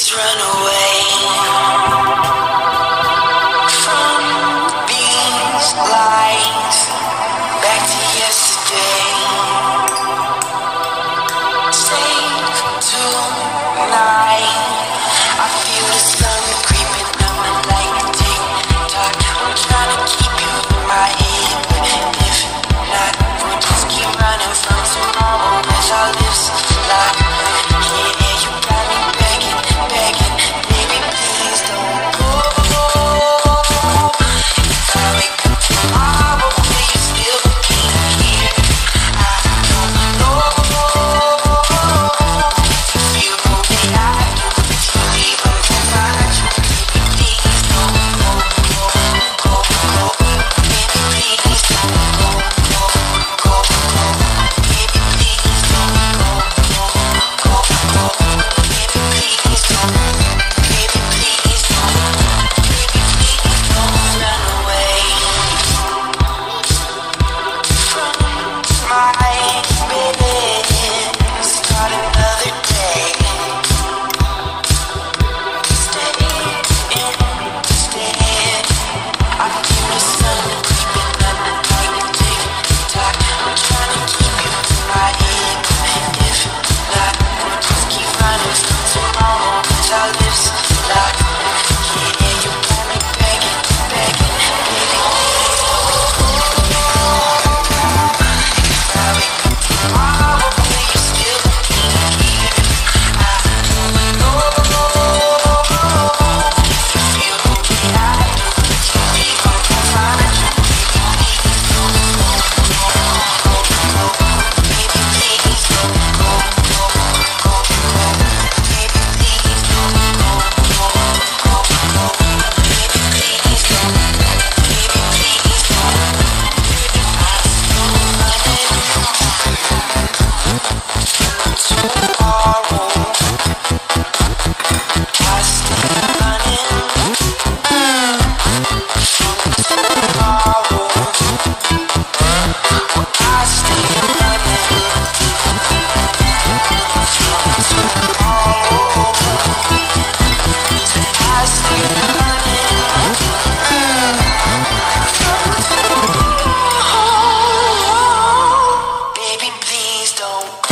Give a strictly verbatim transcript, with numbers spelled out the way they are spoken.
run away from these lies back to yesterday. Stay tonight. I feel the sun creeping up and like a tick-tock. I'm trying to keep you in my head, but if not, we'll just keep running from tomorrow as our lives lock. Yeah, you got me begging, begging, baby, please don't go. If I wake up tomorrow, will you still be here? I don't know. If you feel the way I do, if you leave, I'm gonna find you. Baby, please don't go, go, go, go. Baby, please don't go, go, go, go. Baby, please don't go, go, go, go. Baby, please don't. Baby, please don't. Baby, please don't run away from my bed. Start another day. Stay instead. I feel the sun creeping up like a tick-tock. I'm trying to keep you in my head, but if not, we'll just keep running from tomorrow 'cause our lives lock. Yeah, you got me begging, begging, baby, please don't go. If I wake up tomorrow, will you still be here? I don't know. If you feel the way I do, if you leave, I'm gonna find you. Baby, please don't go, go, go, go. Baby, please don't go, go, go, go. Baby, please don't go, go, go, go. Baby, please don't. Baby, please don't. Baby, I'm still running from tomorrow. I still running from tomorrow. I still running from tomorrow. I still running from tomorrow. Baby, please don't go.